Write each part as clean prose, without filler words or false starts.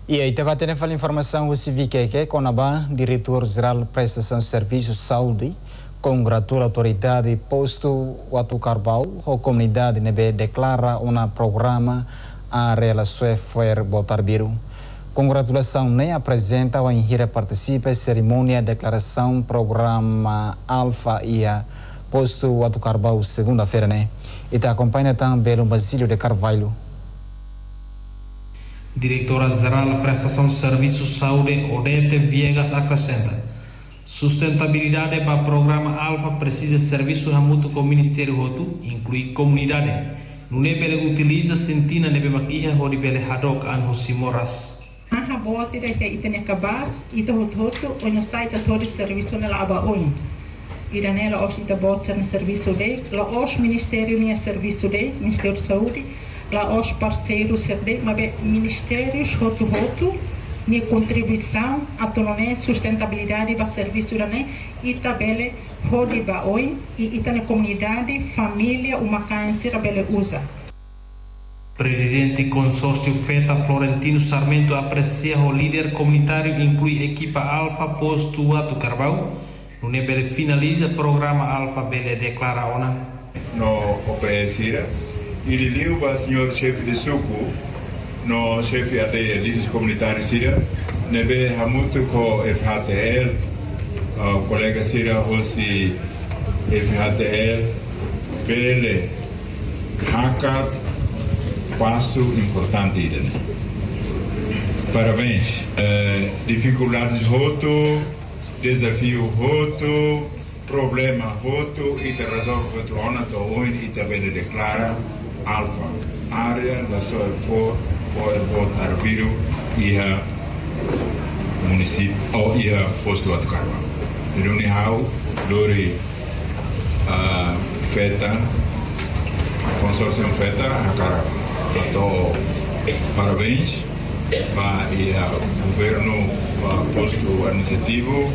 E aí, teve a informação o CIVIQEQ, Conabá, diretor-geral de Prestação de Serviços de Saúde, congratula a autoridade posto Watu Carbau, a comunidade nebe declara um programa a relação foi Botarbiru. Congratulação nem apresenta o Inhira participa em cerimônia de declaração programa Alfa e a posto Watu Carbau segunda-feira, né? E te acompanha também o Basílio de Carvalho. Diretora-Geral de Prestação de Serviços de Saúde, Odete Viegas, acrescenta: sustentabilidade para o programa Alfa precisa de serviços mútuo com o Ministério Roto, inclui comunidade. Não é para utiliza sentina nebe maquia ou nebe hadok an husimoras. Aha boa tira que itene kabas ita hoto o no site todo serviço nela aba oin. Ira nela os ita botsa no serviço de, la os Ministério minha serviço de, Ministério de Saúde. Lá os parceiros mas ministérios roto minha contribuição autonomia sustentabilidade para serviço e tabele rode ba oi e na comunidade família uma câncer bele usa. Presidente consórcio FETA Florentino Sarmento aprecia o líder comunitário inclui equipa Alfa posto Watu Carbau no bele finaliza programa Alfa bele declara ona no obedecer. Ele liu para o senhor chefe de suco, no chefe de líderes comunitários Síria, nebe hamuto com FHTL, colega Síria hoje FHTL, bele hakat passo importante ide. Parabéns. Dificuldades roto, desafio roto, problema roto e te resolve roto ona to oin e te bele declara Alfa, área da sua for Botarbiru e a município ou e a posto Watu Carbau. Iruni hau dori FETA, consórcio FETA, akara. Então, parabéns para o governo posto administrativo.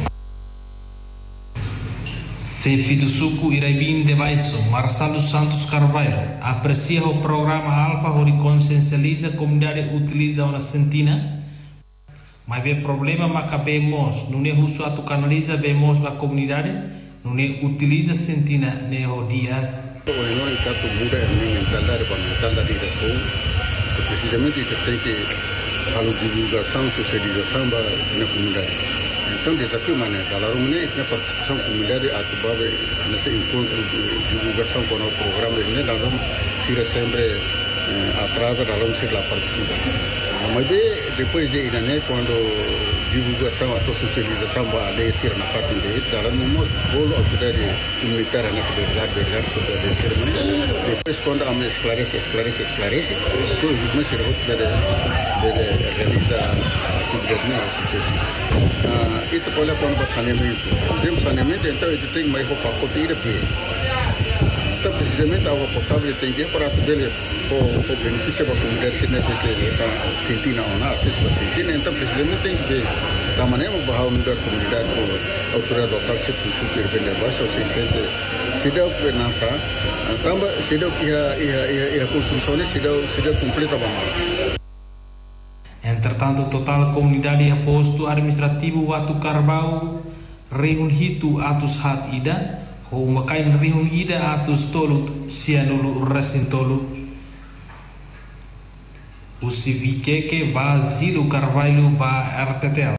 Chefe do Suco Iraibim de Baixo, Marcelo Santos Carvalho, aprecia o programa Alfa onde consciencializa a comunidade utiliza uma sentina, mas o problema é que vemos, não é uso a canaliza, vemos a comunidade, não é utiliza sentina no dia. Não é tanto muda a mentalidade da fogo, precisamente tem que a divulgação, socialização na comunidade. Então, o desafio é na participação da comunidade atual nesse encontro de divulgação com o programa, nós vamos ser sempre atrás, nós vamos ser lá participar. Mas depois de ir, quando divulgação, a socialização vai ser na parte de nós vamos a autoridade comunitária nessa verdade sobre a cerimônia. Depois, quando a esclarece, depois o Ministério realiza a atividade na sucesso. E tu olha quando o saneamento. Por exemplo, saneamento, então, ele tem mais roupa coteira bem. Então, precisamente, a água potável tem que ir para dele for benefício para a comunidade, se não é que está sentindo ou não, acesso para sentir. Então, precisamente, tem que ver da maneira como a unidade da comunidade, a autoridade local, se super bem abaixo, ou se sente, se deu governança, também se deu que a construção, se deu completa para nós. Entretanto, total comunidade posto administrativo Watu Carbau reunido atus hat ida, ou makain reunida atus tolut sianulu resintolu. O CIVIQEQ Basílio Carvalho ba RTTL.